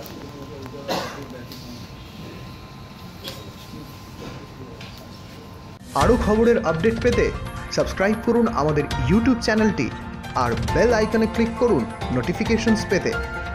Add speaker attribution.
Speaker 1: আরও খবরের আপডেট পেতে সাবস্ক্রাইব করুন আমাদের ইউটিউব চ্যানেলটি আর বেল আইকনে ক্লিক করুন নোটিফিকেশনস পেতে।